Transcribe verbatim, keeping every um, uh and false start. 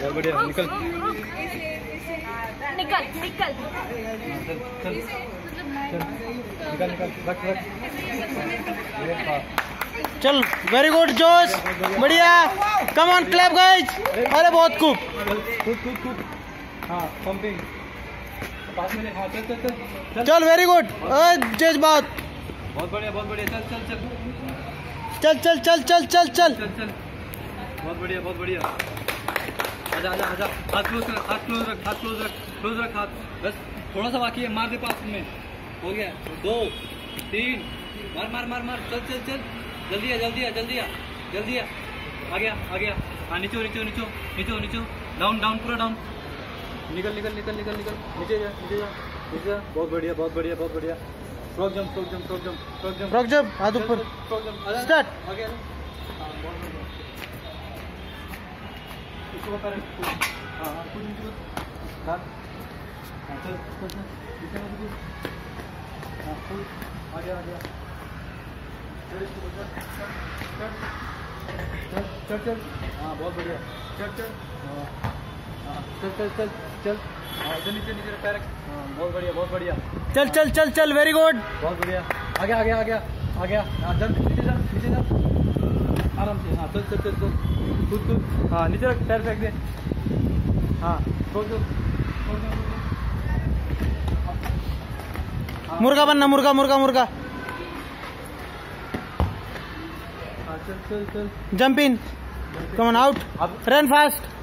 बहुत बढ़िया, निकल निकल निकल चल निकल निकल रख रख चल वेरी गुड जोश, बढ़िया, कम ऑन क्लैप गाइस। अरे बहुत खूब, कूद कूद कूद, हाँ पंपिंग पास में ले, हाँ चल चल चल चल वेरी गुड, जज बात, बहुत बढ़िया बहुत बढ़िया, चल चल चल चल चल चल चल चल चल चल चल बहुत बढ़िया बहुत बढ़िया, आजा आजा आजा, हाथ क्लोज रख, हाथ क्लोज रख, हाथ क्लोज रख, क्लोज रख हाथ, बस थोड़ा सा बाकी है, मार दे पास में, हो गया, दो तीन, मार मार मार मार, चल चल चल, जल्दी आ जल्दी आ जल्दी आ जल्दी आ, आ गया आ गया, हाँ नीचे नीचे नीचे नीचे नीचे, डाउन डाउन पूरा डाउन, निकल निकल निकल निकल निकल, नीचे जा नीचे जा नीचे जा, बहुत बढ़िया बहुत बढ़िया बहुत बढ़िया, frog jump frog jump frog jump frog jump frog jump, हाथ ऊपर, फ्रॉग जंप स्टार्ट, आ गया, हाँ बहुत बढ़िया, इसको कर, हाँ हाँ कुछ नीचे हाँ हाँ चल चल चल नीचे मत कूद, हाँ कूद, आ गया आ गया, चल इसको चल चल चल चल, हाँ बहुत बढ़िया, चल चल, हाँ हाँ चल चल चल चल, हाँ इधर नीचे नीचे पैर रख, हाँ बहुत बढ़िया बहुत बढ़िया, चल चल चल चल, वेरी गुड, बहुत बढ़िया, आ गया आ गया आ गया आ गया, हाँ चल नीचे जा नीचे जा, आराम से, हाँ चल चल चल चल, कूद कूद, हाँ नीचे रख, पैर फेंक दे, हाँ छोड़ दो, छोड़ दो, मुर्गा बनना, मुर्गा मुर्गा मुर्गा, हाँ चल चल चल, jump in, come on out, run fast.